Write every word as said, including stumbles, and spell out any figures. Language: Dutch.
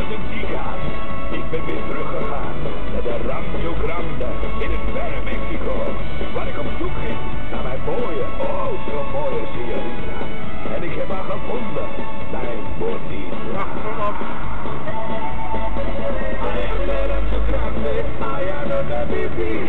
een Giga. Ik ben weer teruggegaan naar de Rancho Grande in het verre Mexico. Waar ik op zoek ging naar mijn mooie, oh zo mooie signorina. En ik heb haar gevonden, mijn bonita. I am the Rancho Grande, I am the baby.